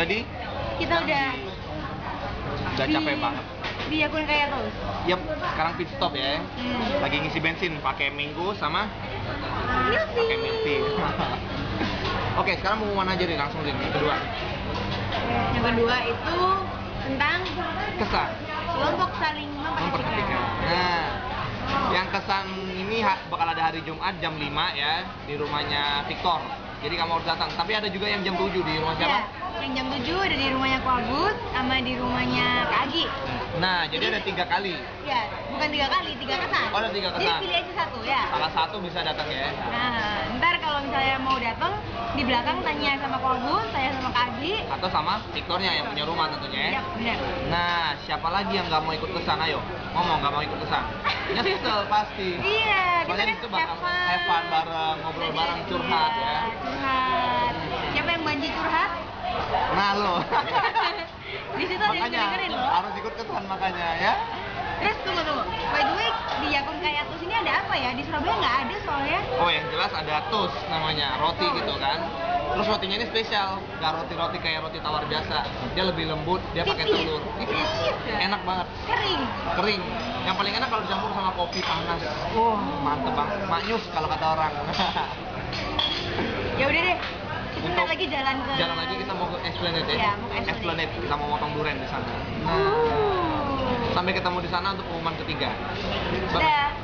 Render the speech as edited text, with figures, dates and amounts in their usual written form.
Jadi kita udah capek banget. Di akun kayak terus. Yap, sekarang pit stop ya. Lagi ngisi bensin pakai Mango sama pakai milk tea. Oke, sekarang mau mana aja nih langsung nih yang kedua. Yang kedua itu tentang Kesan kelompok saling memperhatikan. Nah, yang kesan ini bakal ada hari Jumat jam 5 ya di rumahnya Victor. Jadi kamu harus datang. Tapi ada juga yang jam 7 di rumah siapa? Ya, yang jam 7 ada di rumahnya Ko Agus sama di rumahnya Kak Agi. Nah, jadi ada 3 kali. Ya, bukan 3 kali, 3 kesan. Oh, ada 3 kesan. Jadi pilih aja satu ya. Salah satu bisa datang ya. Nah, ntar kalau misalnya mau datang di belakang tanya sama Ko Agus, tanya sama Kak Agi. Atau sama Victornya yang punya rumah tentunya ya. Iya, benar. Nah, siapa lagi yang nggak mau ikut kesan? Ayo, ngomong nggak mau ikut kesan. Nyesel pasti. Iya, kita Soalnya kan itu bakal have fun bareng, ngobrol bareng, curhat ya. Curhat. Siapa yang banji curhat? Nah lo. Di situ ada yang Makanya dengerin loh. harus ikut kesan makanya ya. Terus tunggu. By the way, di akun kayak Atus ini ada apa ya? Di Surabaya nggak ada soalnya. Oh, yang jelas ada toast namanya, roti gitu kan. Terus rotinya ini spesial, nggak roti-roti kayak roti tawar biasa. Dia lebih lembut, dia pakai Tipis. telur. Tipis. Enak banget. Kering. Yang paling enak kalau dicampur sama kopi panas. Wah, mantep banget. Maknyus kalau kata orang. Ya udah deh. Kita lagi jalan lagi kita mau ke Esplanade ya. Iya, mau ke Esplanade. Kita mau motong durian di sana. Sampai ketemu di sana untuk pengumuman ketiga. Bye. Dah.